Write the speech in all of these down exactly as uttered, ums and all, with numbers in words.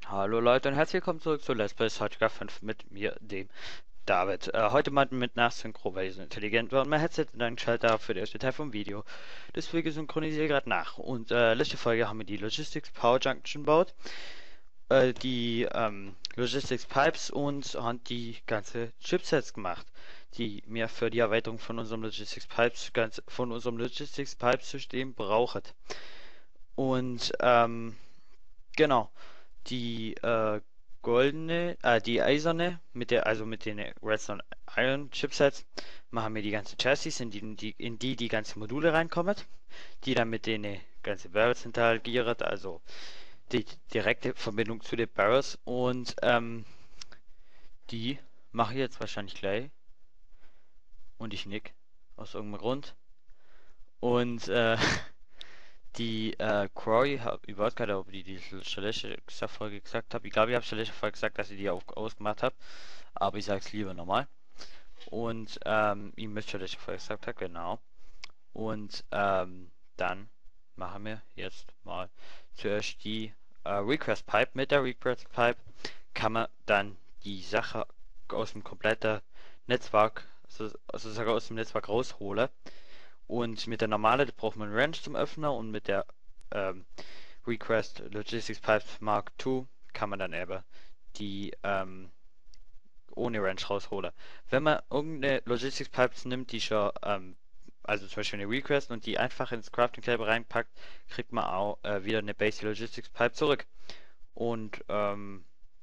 Hallo Leute und herzlich willkommen zurück zu Let's Play StarCraft fünf mit mir, dem David. Äh, heute mal mit Nachsynchro, weil ich so intelligent war und mein Headset und ein Schalter für den ersten Teil vom Video. Deswegen synchronisiere ich gerade nach. Und äh, letzte Folge haben wir die Logistics Power Junction gebaut, äh, die ähm, Logistics Pipes und haben die ganze Chipsets gemacht, die mir für die Erweiterung von unserem Logistics Pipes, ganz, von unserem Logistics Pipes System braucht. Und ähm, genau. Die äh, goldene, äh, die eiserne, mit der, also mit den Redstone Iron Chipsets, machen wir die ganze Chassis, in die, in die, in die die ganzen Module reinkommen, die dann mit den ganzen Barrels interagiert, also die direkte Verbindung zu den Barrels und ähm, die mache ich jetzt wahrscheinlich gleich und ich nick aus irgendeinem Grund und äh, Die äh, Quarry, hab- ich weiß gar nicht, ob ich die die letzte Folge gesagt habe. Ich glaube, ich habe letzte Folge gesagt, dass ich die auch ausgemacht habe. Aber ich sage es lieber nochmal. Und ähm, ich müsste schon letzte Folge gesagt haben, genau. Und ähm, dann machen wir jetzt mal zuerst die äh, Request Pipe. Mit der Request Pipe kann man dann die Sache aus dem kompletten Netzwerk, also, also sogar aus dem Netzwerk rausholen. Und mit der normale braucht man einen Wrench zum Öffner und mit der ähm, Request Logistics Pipes Mark zwei kann man dann eben die ähm, ohne Wrench rausholen. Wenn man irgendeine Logistics Pipes nimmt, die schon, ähm, also zum Beispiel eine Request und die einfach ins Crafting Table reinpackt, kriegt man auch äh, wieder eine Basic Logistics Pipe zurück. Und ähm,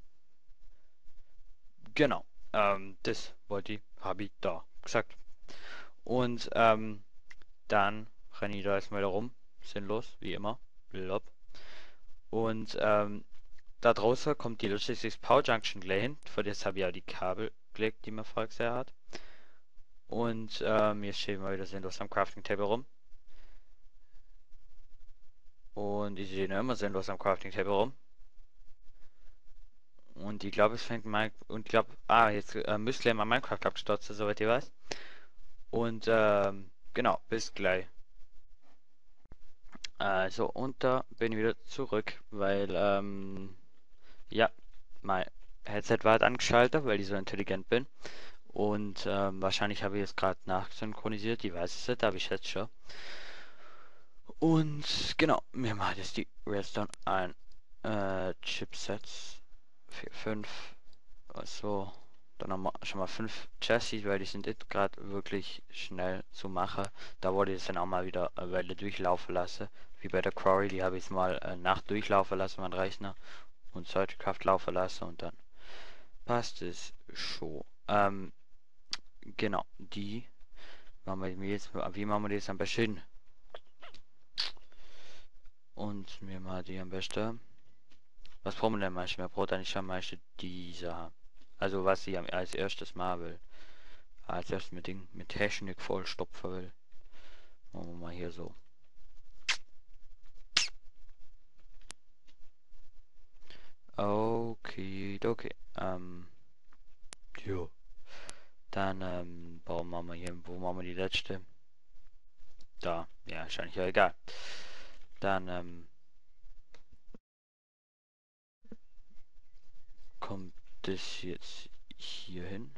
genau, ähm, das wollte ich, habe ich da gesagt. Und ähm, dann renne ich da erstmal wieder rum. Sinnlos, wie immer. Blob. Und ähm, da draußen kommt die Logistics Power Junction gleich hin. Für das habe ich ja die Kabel gelegt, die man vorher gesehen hat. Und ähm, jetzt stehen wir wieder sinnlos am Crafting Table rum. Und ich sehe noch immer sinnlos am Crafting Table rum. Und ich glaube, es fängt mal. Und ich glaube, ah, jetzt äh, müsste gleich mal Minecraft abstürzen, soweit ihr weiß. Und ähm, genau, bis gleich. Also, und da bin ich wieder zurück, weil ähm, ja, mein Headset war halt angeschaltet, weil ich so intelligent bin. Und ähm, wahrscheinlich habe ich es gerade nachsynchronisiert, ich weiß es nicht, aber ich schätze schon. Und genau, mir macht jetzt die Redstone ein äh, Chipsets. vier, fünf, also dann haben wir schon mal fünf Chassis, weil die sind jetzt gerade wirklich schnell zu machen. Da wollte ich es dann auch mal wieder eine Weile durchlaufen lassen. Wie bei der Quarry, die habe ich es mal äh, nach durchlaufen lassen, mein Rechner. Und Searchcraft laufen lassen und dann passt es schon. Ähm, genau, die machen wir jetzt, wie machen wir das am besten? Und mir mal die am besten. Was brauchen wir denn manchmal? Braucht eigentlich am meisten dieser. Also was ich als erstes mal will. Als erstes mit Ding, mit Technik vollstopfen will. Machen wir mal hier so. Okay, okay. Ähm, jo. Dann ähm, bauen wir mal hier, wo machen wir die letzte? Da, ja, wahrscheinlich ja egal. Dann ähm, kommt das jetzt hier hin.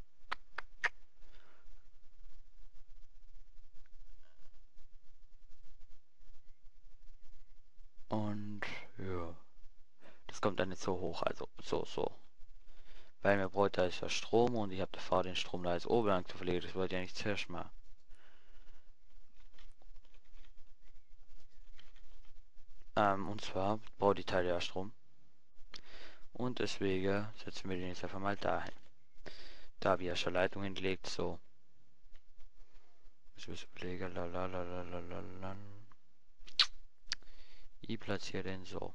Und ja, das kommt dann nicht so hoch, also so, so. Weil mir braucht da ist ja Strom und ich habe davor den Strom da als oben lang zu verlegen, das wollte ich ja nicht zuerst mal. Ähm, und zwar braucht die Teile ja Strom. Und deswegen setzen wir den jetzt einfach mal dahin. Da habe ich ja schon Leitung hingelegt, so. Ich muss überlegen, lalalala. Ich platziere den so.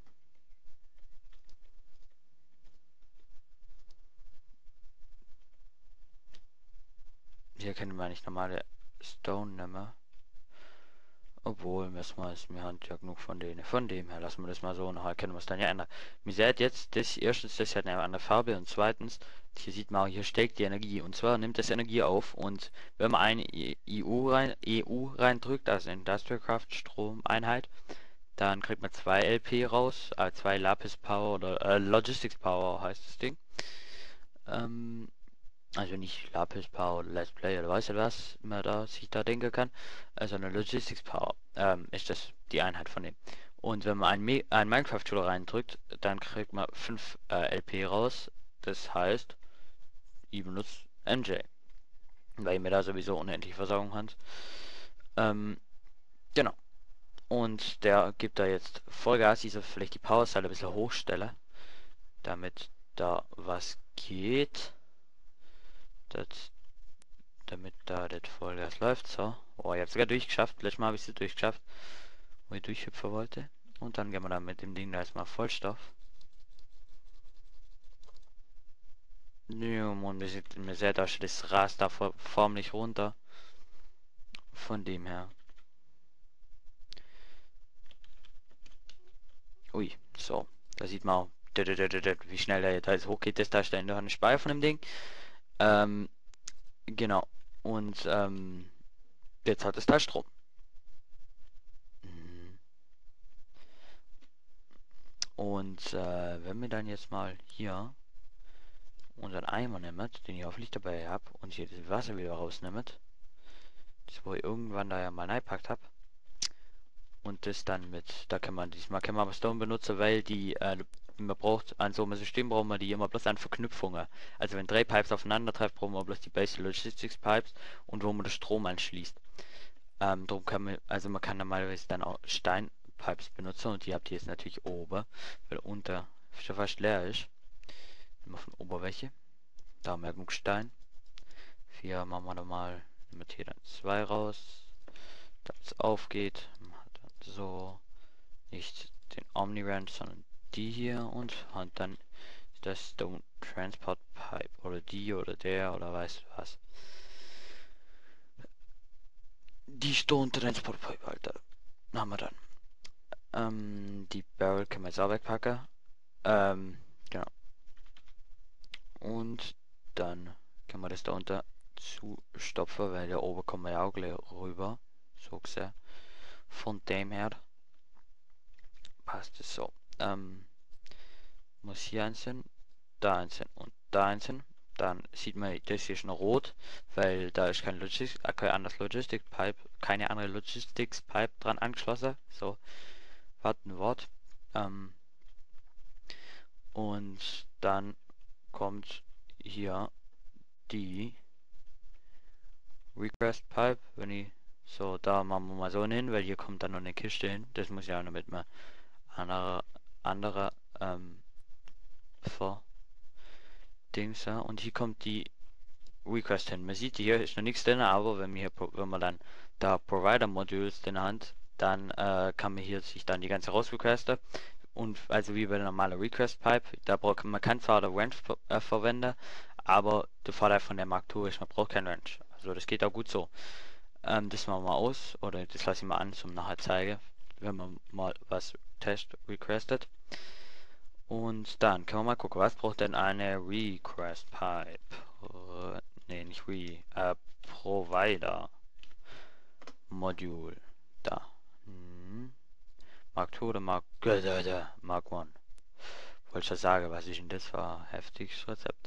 Hier können wir nicht normale Stone nehmen. Obwohl, erstmal ist mir Hand ja genug von denen. Von dem her lassen wir das mal so und nachher können wir es dann ja ändern. Mir seht jetzt, das erstens, das hat eine andere Farbe und zweitens, hier sieht man, hier steckt die Energie und zwar nimmt das Energie auf und wenn man eine E U rein, E U reindrückt, also Industrial Craft Stromeinheit, Dann kriegt man zwei L P raus, äh, zwei Lapis Power oder äh, Logistics Power heißt das Ding. Ähm, also nicht Lapis Power oder Let's Play oder weiß ich was man da sich da denken kann, äh, sondern Logistics Power ähm, ist das die Einheit von dem. Und wenn man ein, Me ein Minecraft-Tool reindrückt, dann kriegt man fünf äh, L P raus. Das heißt, ich benutze M J, weil mir da sowieso unendlich Versorgung hat. Ähm, genau. Und der gibt da jetzt Vollgas, ich soll vielleicht die Powerzahl ein bisschen hochstellen, damit da was geht. Das, damit da das Vollgas läuft. So. Oh, ich hab's sogar durchgeschafft. Letztes Mal habe ich es durchgeschafft, wo ich durchhüpfen wollte. Und dann gehen wir dann mit dem Ding da erstmal Vollstoff. Ja, man, wir sieht mir sehr, da steht das rast da förmlich runter. Von dem her. Ui, so. Da sieht man auch, wie schnell der da jetzt hochgeht. Das da ist der eine Speicher von dem Ding. Ähm, genau. Und ähm, jetzt hat es da Strom. Mhm. Und äh, wenn wir dann jetzt mal hier unseren Eimer nehmen, den ich hoffentlich dabei habe, und hier das Wasser wieder rausnehmen, das wo ich irgendwann da ja mal reingepackt habe, und das dann mit, da kann man diesmal kann man aber Stone benutzen, weil die äh, man braucht an so einem System braucht man die immer bloß an Verknüpfungen. Also wenn drei Pipes aufeinander treffen, brauchen wir bloß die Basic Logistics Pipes und wo man den Strom anschließt. Ähm, darum kann man, also man kann normalerweise dann auch Steinpipes benutzen und die habt ihr jetzt natürlich oben, weil unter schon fast leer ist. Immer von oben welche. Da haben wir genug Stein. Vier machen wir da mal mit hier dann zwei raus. Damit es aufgeht. Man hat dann so nicht den Omni-Ranch, sondern die hier und hat dann das Stone Transport Pipe oder die oder der oder weißt du was. Die Stone Transport Pipe, Alter. Haben wir dann. Ähm, die Barrel können wir jetzt auch wegpacken. Ähm, genau. Und dann können wir das da unter zustopfen, weil da oben kommen wir ja auch gleich rüber. So gesehen. Von dem her passt es so. Ähm, muss hier eins hin, da eins hin und da eins hin. Dann sieht man, das hier ist noch rot, weil da ist kein Logistics, äh, kein anderes Logistic Pipe, keine andere Logistics Pipe dran angeschlossen. So, warten Wort. Ähm, und dann kommt hier die Request Pipe, wenn ich so, da machen wir mal so hin, weil hier kommt dann noch eine Kiste hin. Das muss ja auch noch mit einem anderer, anderer ähm, vor Dings, ja. Und hier kommt die Request hin. Man sieht, hier ist noch nichts drin, aber wenn wir, hier, wenn man dann da Provider Modules in der Hand, dann äh, kann man hier sich dann die ganze rausrequesten. Und also wie bei der normalen Request Pipe, da braucht man kann zwar der Ranch ver äh, verwenden, aber der Vorteil von der Mark zwei ist, man braucht kein Ranch. Also das geht auch gut so. Ähm, das machen wir mal aus, oder das lasse ich mal an zum nachher zeigen, wenn man mal was Test requestet. Und dann können wir mal gucken, was braucht denn eine Request Pipe? Äh, ne, nicht Re, äh, Provider Module. Da. Hm. Mark zwei oder Mark, äh, Mark eins. Wollte schon sagen, was ist denn das für ein heftiges Rezept?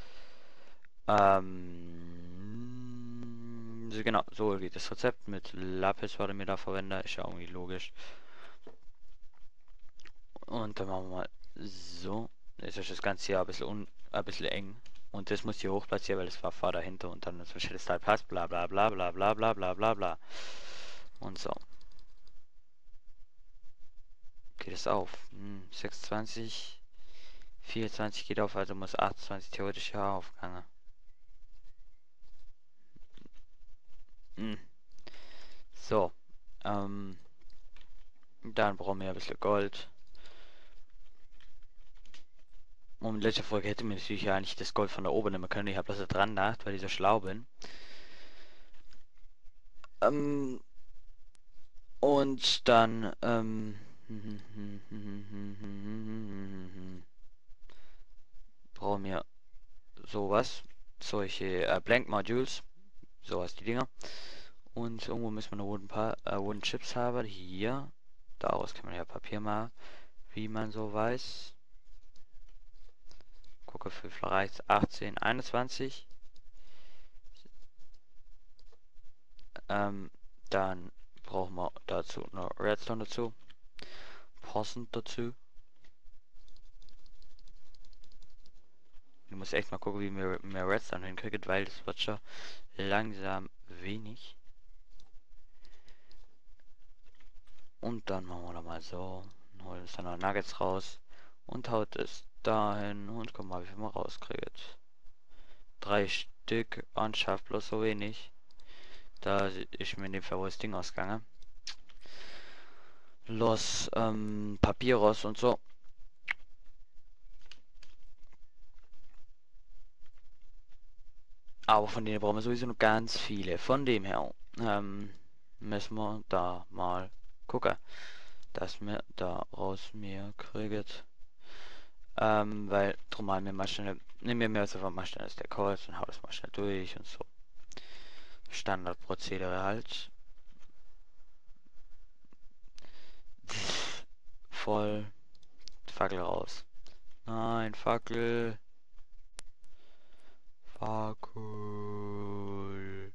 Ähm, so genau, so geht das Rezept mit Lapis, was ich mir da verwende, ist ja irgendwie logisch. Und dann machen wir mal so. Jetzt ist das Ganze hier ein bisschen, un, ein bisschen eng. Und das muss hier hoch platzieren, weil das war Fahr dahinter und dann so das Teil passt, bla bla bla bla bla bla bla bla bla. Und so. Geht es auf. Hm, sechsundzwanzig, vierundzwanzig geht auf, also muss achtundzwanzig theoretisch hier aufgegangen. Hm. So. Ähm, dann brauchen wir ein bisschen Gold. Und in letzter Folge hätte mir natürlich ja eigentlich das Gold von da oben nehmen können. Ich habe das da dran gedacht, weil ich so schlau bin. Ähm, und dann, ähm, brauchen wir sowas. Solche äh, Blank Modules. Sowas die Dinger. Und irgendwo müssen wir noch Wooden, pa äh, Wooden Chips haben. Hier. Daraus kann man ja Papier machen, wie man so weiß. Gucke für vielleicht achtzehn, einundzwanzig. Ähm, dann brauchen wir dazu noch Redstone dazu. Passend dazu. Ich muss echt mal gucken, wie wir mehr Redstone hinkriegen, weil das wird schon langsam wenig. Und dann machen wir da mal so. Holen uns dann noch Nuggets raus. Und haut es dahin. Und guck mal, wie viel man rauskriegt. Drei Stück. Und schafft bloß so wenig. Da ist mir in dem Fall wohl das Ding ausgegangen. Los, ähm, Papier raus und so. Aber von denen brauchen wir sowieso noch ganz viele. Von dem her ähm, müssen wir da mal gucken, dass wir daraus mehr kriegen. Ähm, weil drum haben wir mal schnell, nehmen wir mir jetzt einfach mal schnell das der Holz und hau das mal schnell durch und so. Standardprozedere halt. Voll. Fackel raus. Nein, Fackel. Fackel.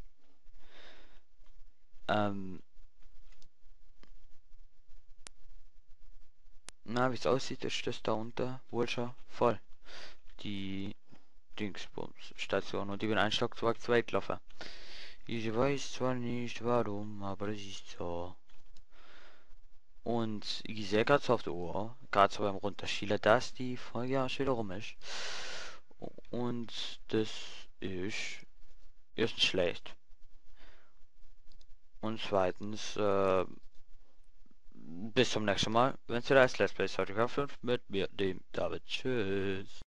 Ähm. Na, wie es aussieht, ist das da unter wohl schon voll. Die Dingsbums Station und ich bin ein Stockwerk zu weit gelaufen. Ich weiß zwar nicht warum, aber das ist so. Und ich sehe gerade so auf der Uhr, gerade so beim Runterschielen, dass die Folge ja schon wieder rum ist. Und das ist erstens schlecht. Und zweitens, äh, bis zum nächsten Mal, wenn es wieder heißt Let's Play Starting fünf mit mir, dem David. Tschüss.